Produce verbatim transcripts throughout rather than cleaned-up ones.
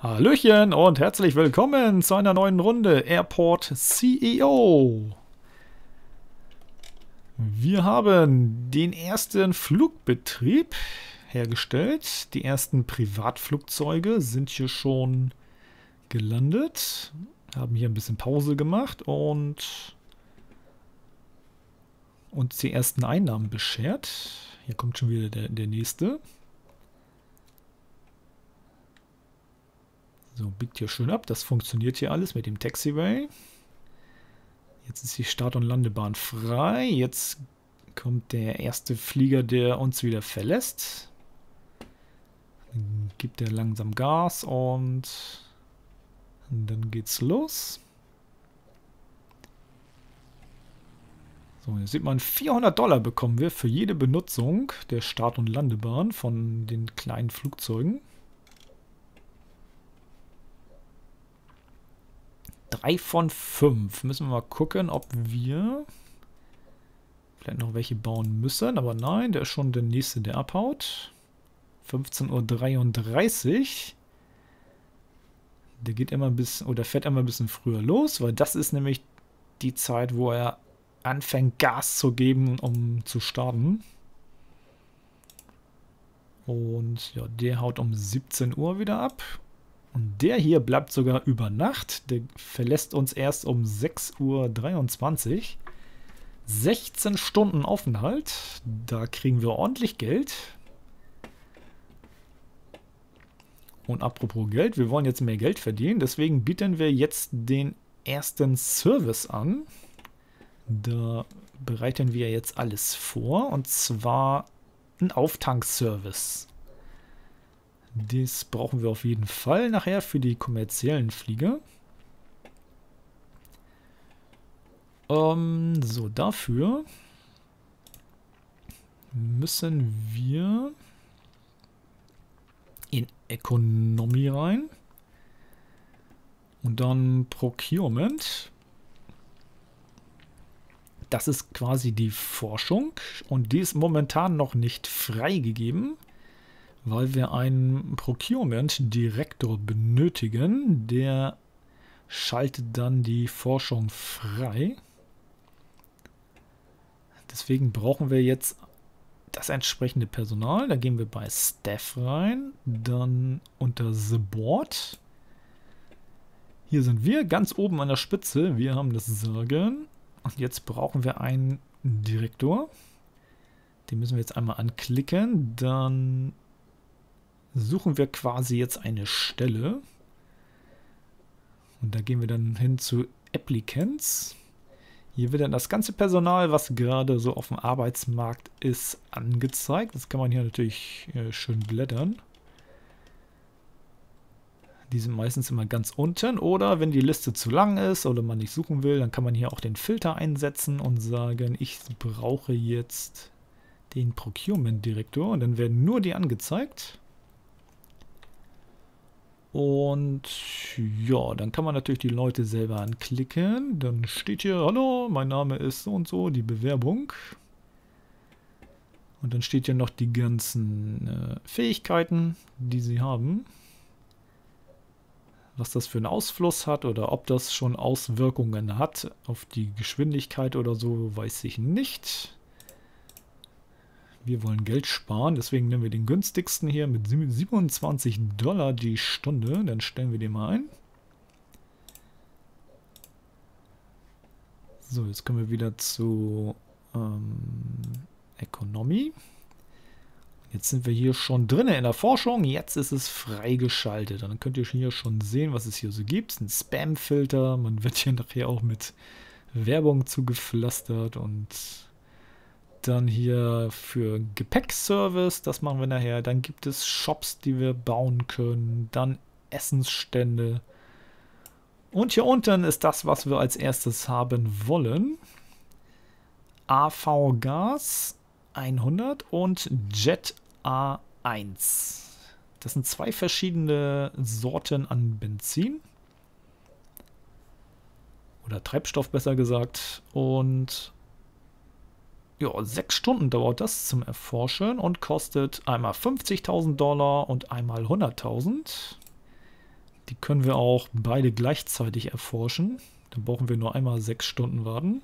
Hallöchen und herzlich willkommen zu einer neuen Runde Airport C E O. Wir haben den ersten Flugbetrieb hergestellt. Die ersten Privatflugzeuge sind hier schon gelandet. Haben hier ein bisschen Pause gemacht und uns die ersten Einnahmen beschert. Hier kommt schon wieder der, der nächste. So, biegt hier schön ab. Das funktioniert hier alles mit dem Taxiway. Jetzt ist die Start- und Landebahn frei. Jetzt kommt der erste Flieger, der uns wieder verlässt. Dann gibt er langsam Gas und dann geht's los. So, hier sieht man, vierhundert Dollar bekommen wir für jede Benutzung der Start- und Landebahn von den kleinen Flugzeugen. Drei von fünf. Müssen wir mal gucken, ob wir vielleicht noch welche bauen müssen. Aber nein, der ist schon der nächste, der abhaut. fünfzehn Uhr dreiunddreißig. Der geht immer ein bisschen, oder fährt immer ein bisschen früher los, weil das ist nämlich die Zeit, wo er anfängt, Gas zu geben, um zu starten. Und ja, der haut um siebzehn Uhr wieder ab. Und der hier bleibt sogar über Nacht. Der verlässt uns erst um sechs Uhr dreiundzwanzig. sechzehn Stunden Aufenthalt. Da kriegen wir ordentlich Geld. Und apropos Geld, wir wollen jetzt mehr Geld verdienen. Deswegen bieten wir jetzt den ersten Service an. Da bereiten wir jetzt alles vor. Und zwar einen Auftankservice. Das brauchen wir auf jeden Fall nachher für die kommerziellen Flieger. Ähm, so, dafür müssen wir in Economy rein. Und dann Procurement. Das ist quasi die Forschung. Und die ist momentan noch nicht freigegeben, weil wir einen Procurement-Direktor benötigen. Der schaltet dann die Forschung frei. Deswegen brauchen wir jetzt das entsprechende Personal. Da gehen wir bei Staff rein, dann unter The Board. Hier sind wir ganz oben an der Spitze. Wir haben das Sagen. Und jetzt brauchen wir einen Direktor. Den müssen wir jetzt einmal anklicken. Dann suchen wir quasi jetzt eine Stelle. Und da gehen wir dann hin zu Applicants. Hier wird dann das ganze Personal, was gerade so auf dem Arbeitsmarkt ist, angezeigt. Das kann man hier natürlich äh, schön blättern. Die sind meistens immer ganz unten. Oder wenn die Liste zu lang ist oder man nicht suchen will, dann kann man hier auch den Filter einsetzen und sagen, ich brauche jetzt den Procurement-Direktor. Und dann werden nur die angezeigt. Und ja, dann kann man natürlich die Leute selber anklicken. Dann steht hier, hallo, mein Name ist so und so, die Bewerbung. Und dann steht hier noch die ganzen äh, Fähigkeiten, die sie haben. Was das für einen Ausfluss hat oder ob das schon Auswirkungen hat auf die Geschwindigkeit oder so, weiß ich nicht. Wir wollen Geld sparen, deswegen nehmen wir den günstigsten hier mit siebenundzwanzig Dollar die Stunde. Dann stellen wir den mal ein. So, jetzt kommen wir wieder zu ähm, Economy. Jetzt sind wir hier schon drin in der Forschung. Jetzt ist es freigeschaltet. Und dann könnt ihr hier schon sehen, was es hier so gibt. Ein Spam-Filter. Man wird hier nachher auch mit Werbung zugepflastert und dann hier für Gepäckservice, das machen wir nachher. Dann gibt es Shops, die wir bauen können. Dann Essensstände. Und hier unten ist das, was wir als erstes haben wollen. A V Gas hundert und Jet A eins. Das sind zwei verschiedene Sorten an Benzin. Oder Treibstoff besser gesagt. Und ja, sechs Stunden dauert das zum Erforschen und kostet einmal fünfzigtausend Dollar und einmal hunderttausend. Die können wir auch beide gleichzeitig erforschen. Dann brauchen wir nur einmal sechs Stunden warten.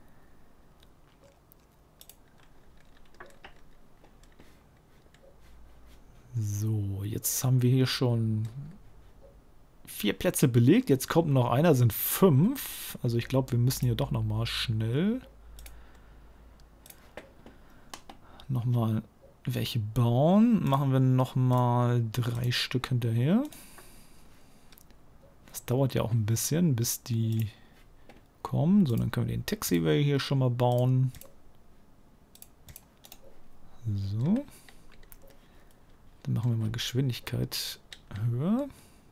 So, jetzt haben wir hier schon vier Plätze belegt. Jetzt kommt noch einer, sind fünf. Also ich glaube, wir müssen hier doch nochmal schnell nochmal welche bauen. Machen wir nochmal drei Stück hinterher. Das dauert ja auch ein bisschen, bis die kommen. So, dann können wir den Taxiway hier schon mal bauen. So. Dann machen wir mal Geschwindigkeit höher.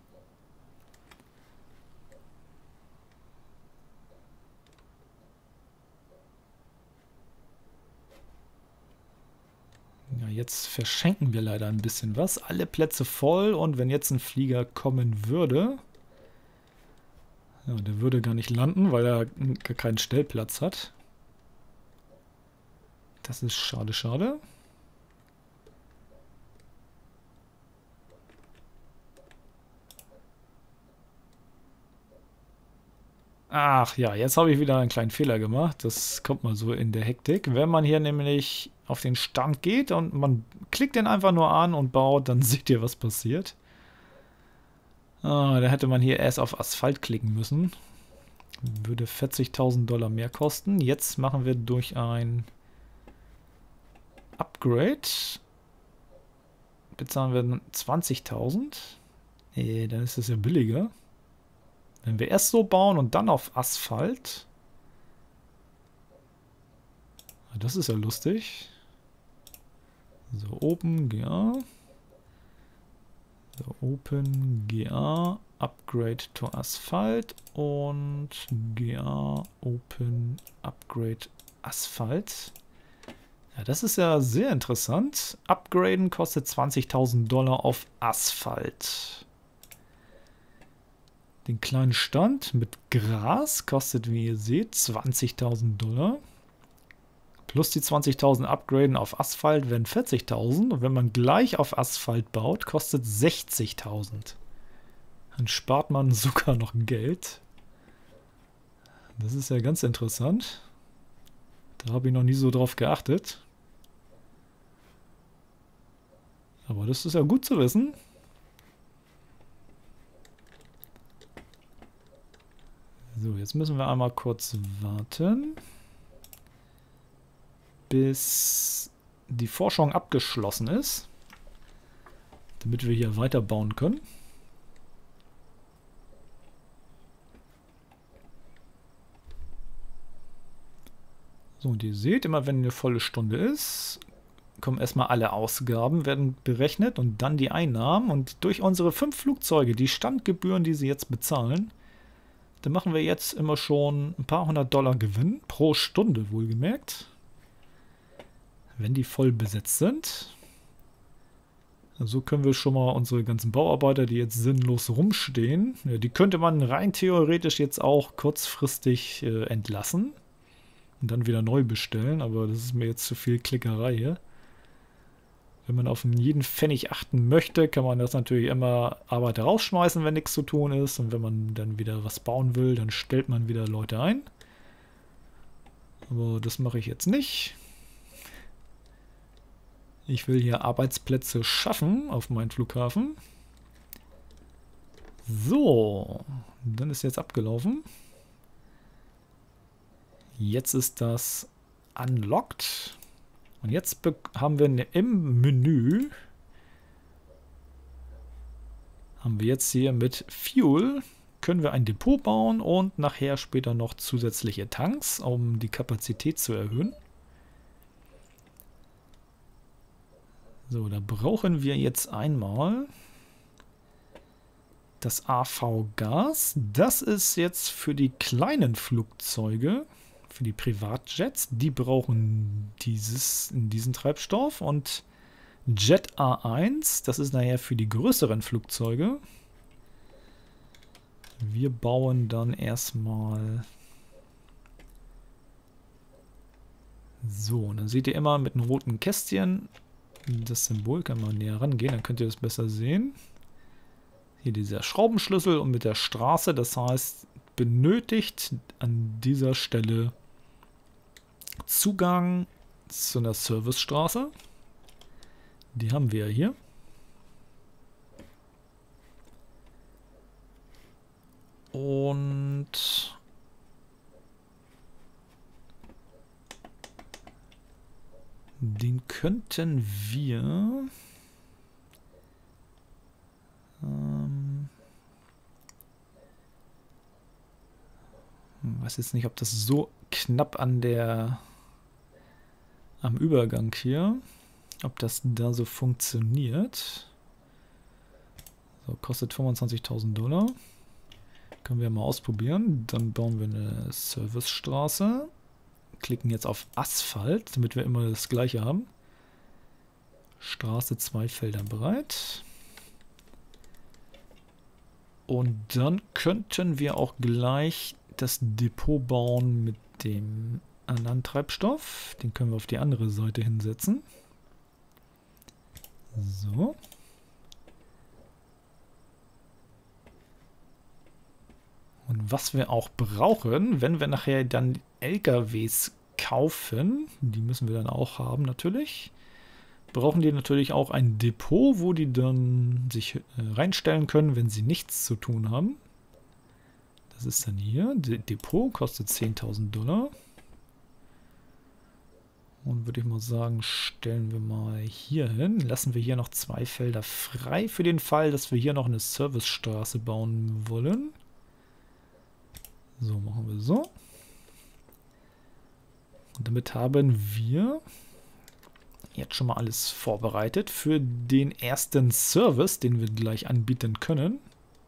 Ja, jetzt verschenken wir leider ein bisschen was. Alle Plätze voll und wenn jetzt ein Flieger kommen würde, ja, der würde gar nicht landen, weil er gar keinen Stellplatz hat. Das ist schade, schade. Ach ja, jetzt habe ich wieder einen kleinen Fehler gemacht. Das kommt mal so in der Hektik. Wenn man hier nämlich auf den Stand geht und man klickt den einfach nur an und baut, dann seht ihr, was passiert. Ah, da hätte man hier erst auf Asphalt klicken müssen. Würde vierzigtausend Dollar mehr kosten. Jetzt machen wir durch ein Upgrade. Bezahlen wir zwanzigtausend. Nee, dann ist das ja billiger. Wenn wir erst so bauen und dann auf Asphalt. Das ist ja lustig. So, Open, G A. So, Open, G A, Upgrade to Asphalt und G A, Open, Upgrade, Asphalt. Ja, das ist ja sehr interessant. Upgraden kostet zwanzigtausend Dollar auf Asphalt. Den kleinen Stand mit Gras kostet, wie ihr seht, zwanzigtausend Dollar. Plus die zwanzigtausend Upgraden auf Asphalt werden vierzigtausend. Und wenn man gleich auf Asphalt baut, kostet sechzigtausend. Dann spart man sogar noch Geld. Das ist ja ganz interessant. Da habe ich noch nie so drauf geachtet. Aber das ist ja gut zu wissen. So, jetzt müssen wir einmal kurz warten, bis die Forschung abgeschlossen ist, damit wir hier weiterbauen können. So, und ihr seht, immer wenn eine volle Stunde ist, kommen erstmal alle Ausgaben, werden berechnet und dann die Einnahmen. Und durch unsere fünf Flugzeuge, die Standgebühren, die sie jetzt bezahlen, dann machen wir jetzt immer schon ein paar hundert Dollar Gewinn pro Stunde, wohlgemerkt. Wenn die voll besetzt sind. So können wir schon mal unsere ganzen Bauarbeiter, die jetzt sinnlos rumstehen, ja, die könnte man rein theoretisch jetzt auch kurzfristig äh, entlassen und dann wieder neu bestellen, aber das ist mir jetzt zu viel Klickerei hier. Wenn man auf jeden Pfennig achten möchte, kann man das natürlich immer Arbeiter rausschmeißen, wenn nichts zu tun ist. Und wenn man dann wieder was bauen will, dann stellt man wieder Leute ein. Aber das mache ich jetzt nicht. Ich will hier Arbeitsplätze schaffen auf meinem Flughafen. So, dann ist jetzt abgelaufen. Jetzt ist das unlocked. Und jetzt haben wir im Menü, haben wir jetzt hier mit Fuel, können wir ein Depot bauen und nachher später noch zusätzliche Tanks, um die Kapazität zu erhöhen. So, da brauchen wir jetzt einmal das A V-Gas. Das ist jetzt für die kleinen Flugzeuge. Für die Privatjets, die brauchen dieses, diesen Treibstoff und Jet A eins, das ist nachher für die größeren Flugzeuge. Wir bauen dann erstmal so, und dann seht ihr immer mit einem roten Kästchen das Symbol, kann man näher rangehen, dann könnt ihr das besser sehen. Hier dieser Schraubenschlüssel und mit der Straße. Das heißt, benötigt an dieser Stelle Zugang zu einer Servicestraße. Die haben wir hier. Und den könnten wir ähm, weiß jetzt nicht, ob das so knapp an der am Übergang hier, ob das da so funktioniert. So, kostet fünfundzwanzigtausend Dollar. Können wir mal ausprobieren. Dann bauen wir eine Servicestraße. Klicken jetzt auf Asphalt, damit wir immer das gleiche haben. Straße, zwei Felder breit. Und dann könnten wir auch gleich das Depot bauen mit dem anderen Treibstoff. Den können wir auf die andere Seite hinsetzen. So. Und was wir auch brauchen, wenn wir nachher dann L K Ws kaufen, die müssen wir dann auch haben natürlich, brauchen die natürlich auch ein Depot, wo die dann sich äh, reinstellen können, wenn sie nichts zu tun haben. Das ist dann hier. De- Depot kostet zehntausend Dollar. Und würde ich mal sagen, stellen wir mal hier hin. Lassen wir hier noch zwei Felder frei für den Fall, dass wir hier noch eine Servicestraße bauen wollen. So, machen wir so. Und damit haben wir jetzt schon mal alles vorbereitet für den ersten Service, den wir gleich anbieten können.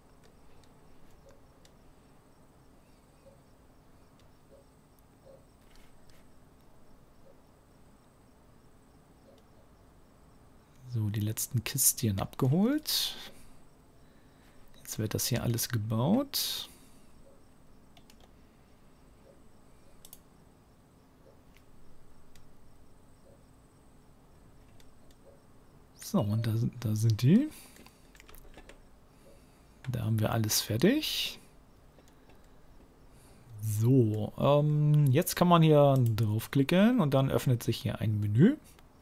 So, die letzten Kistchen abgeholt. Jetzt wird das hier alles gebaut. So, und da, da sind die. Da haben wir alles fertig. So, ähm, jetzt kann man hier draufklicken und dann öffnet sich hier ein Menü.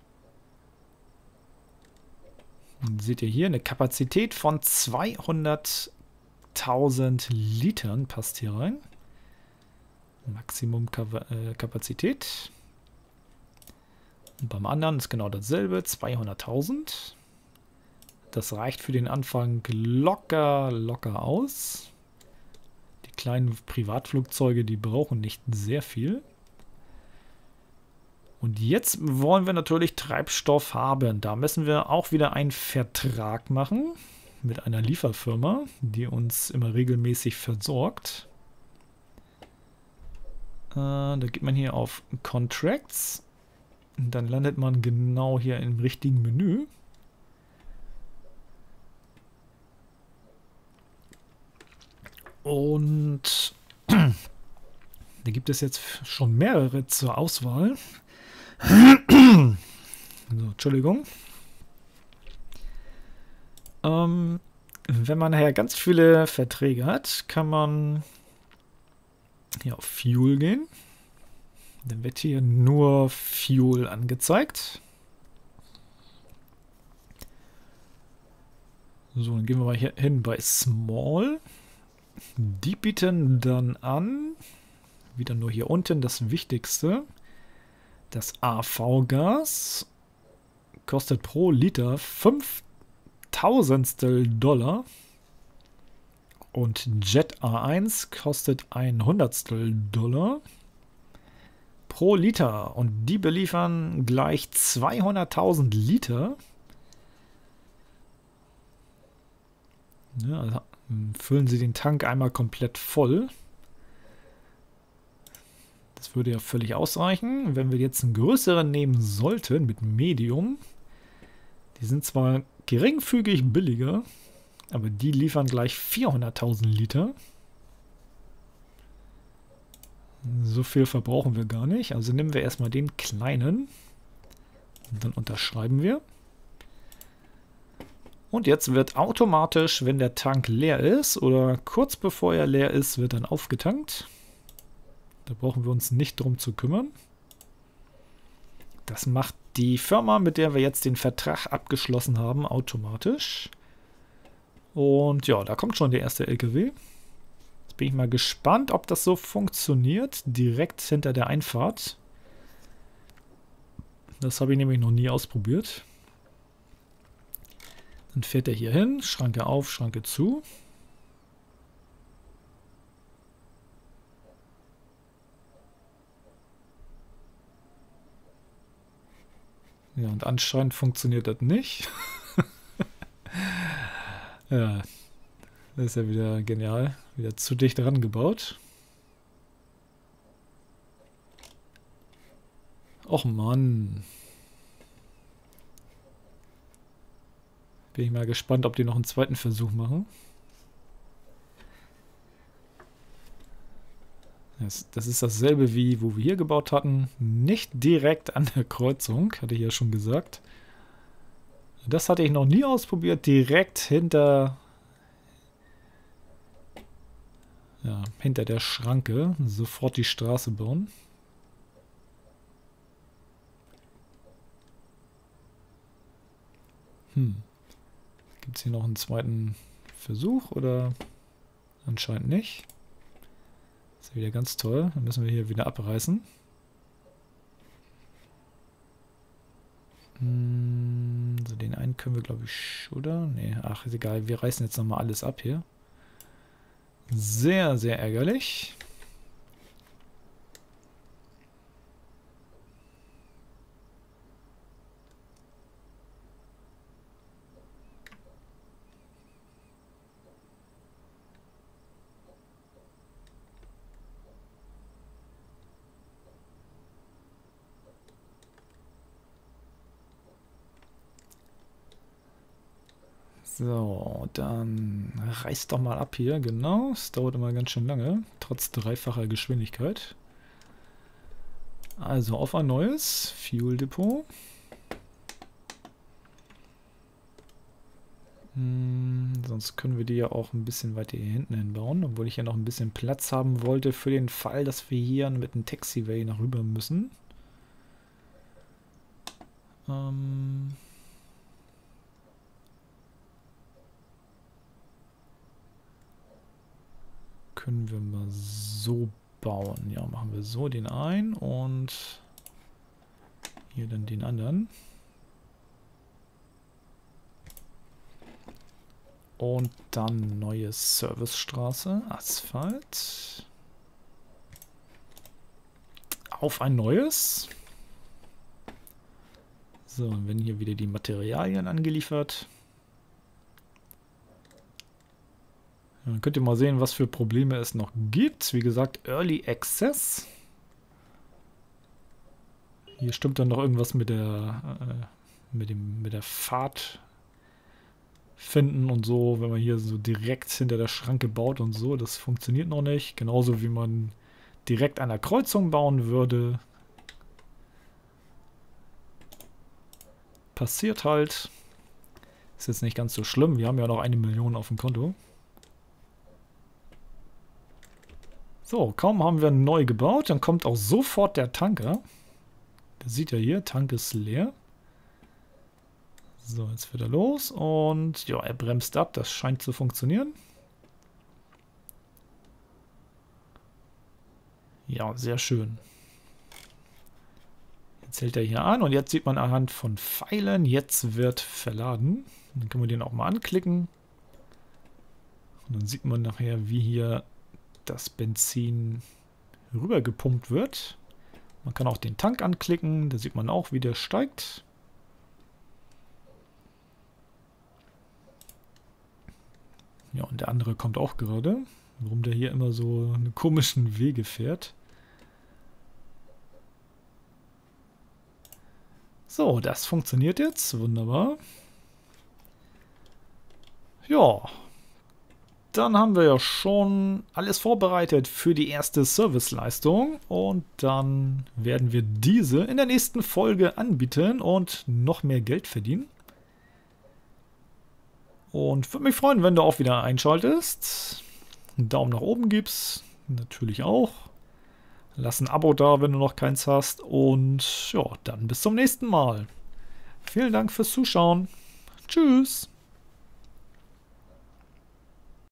Und seht ihr hier eine Kapazität von zweihunderttausend Litern passt hier rein. Maximum Kapazität. Und beim anderen ist genau dasselbe, zweihunderttausend. Das reicht für den Anfang locker, locker aus. Die kleinen Privatflugzeuge, die brauchen nicht sehr viel. Und jetzt wollen wir natürlich Treibstoff haben. Da müssen wir auch wieder einen Vertrag machen mit einer Lieferfirma, die uns immer regelmäßig versorgt. Äh, da geht man hier auf Contracts. Und dann landet man genau hier im richtigen Menü. Und da gibt es jetzt schon mehrere zur Auswahl. So, Entschuldigung. Ähm, wenn man nachher ganz viele Verträge hat, kann man hier auf Fuel gehen. Dann wird hier nur Fuel angezeigt. So, dann gehen wir mal hier hin bei Small. Die bieten dann an, wieder nur hier unten das Wichtigste, das A V-Gas kostet pro Liter fünf Tausendstel Dollar und Jet A eins kostet ein Hundertstel Dollar pro Liter und die beliefern gleich zweihunderttausend Liter. Ja, also füllen Sie den Tank einmal komplett voll. Das würde ja völlig ausreichen. Wenn wir jetzt einen größeren nehmen sollten mit Medium, die sind zwar geringfügig billiger, aber die liefern gleich vierhunderttausend Liter. So viel verbrauchen wir gar nicht. Also nehmen wir erstmal den kleinen und dann unterschreiben wir. Und jetzt wird automatisch, wenn der Tank leer ist oder kurz bevor er leer ist, wird dann aufgetankt. Da brauchen wir uns nicht drum zu kümmern. Das macht die Firma, mit der wir jetzt den Vertrag abgeschlossen haben, automatisch. Und ja, da kommt schon der erste L K W. Jetzt bin ich mal gespannt, ob das so funktioniert, direkt hinter der Einfahrt. Das habe ich nämlich noch nie ausprobiert. Dann fährt er hier hin, Schranke auf, Schranke zu. Ja, und anscheinend funktioniert das nicht. Ja, das ist ja wieder genial. Wieder zu dicht rangebaut. Och Mann. Bin ich mal gespannt, ob die noch einen zweiten Versuch machen. Das, das ist dasselbe wie, wo wir hier gebaut hatten. Nicht direkt an der Kreuzung, hatte ich ja schon gesagt. Das hatte ich noch nie ausprobiert. Direkt hinter, ja, hinter der Schranke. Sofort die Straße bauen. Hm. Gibt es hier noch einen zweiten Versuch oder anscheinend nicht? Das ist wieder ganz toll. Dann müssen wir hier wieder abreißen. Hm, so den einen können wir, glaube ich, oder? Nee, ach, ist egal. Wir reißen jetzt nochmal alles ab hier. Sehr, sehr ärgerlich. So, dann reißt doch mal ab hier, genau. Es dauert immer ganz schön lange, trotz dreifacher Geschwindigkeit. Also auf ein neues Fuel Depot. Hm, sonst können wir die ja auch ein bisschen weiter hier hinten hin bauen, obwohl ich ja noch ein bisschen Platz haben wollte für den Fall, dass wir hier mit einem Taxiway nach rüber müssen. Ähm... Können wir mal so bauen. Ja, machen wir so den einen und hier dann den anderen. Und dann neue Servicestraße, Asphalt. Auf ein neues. So, und wenn hier wieder die Materialien angeliefert. Dann könnt ihr mal sehen, was für Probleme es noch gibt. Wie gesagt, Early Access. Hier stimmt dann noch irgendwas mit der, äh, mit dem, mit der Fahrt finden und so, wenn man hier so direkt hinter der Schranke baut und so. Das funktioniert noch nicht. Genauso wie man direkt an der Kreuzung bauen würde. Passiert halt. Ist jetzt nicht ganz so schlimm. Wir haben ja noch eine Million auf dem Konto. So, kaum haben wir neu gebaut, dann kommt auch sofort der Tanker. Der sieht ja hier, Tank ist leer. So, jetzt wird er los und ja, er bremst ab, das scheint zu funktionieren. Ja, sehr schön. Jetzt hält er hier an und jetzt sieht man anhand von Pfeilen, jetzt wird verladen. Dann können wir den auch mal anklicken. Und dann sieht man nachher, wie hier das Benzin rübergepumpt wird. Man kann auch den Tank anklicken, da sieht man auch, wie der steigt. Ja, und der andere kommt auch gerade. Warum der hier immer so einen komischen Wege fährt. So, das funktioniert jetzt. Wunderbar. Ja. Dann haben wir ja schon alles vorbereitet für die erste Serviceleistung und dann werden wir diese in der nächsten Folge anbieten und noch mehr Geld verdienen. Und würde mich freuen, wenn du auch wieder einschaltest. Einen Daumen nach oben gibst. Natürlich auch. Lass ein Abo da, wenn du noch keins hast. Und ja, dann bis zum nächsten Mal. Vielen Dank fürs Zuschauen. Tschüss.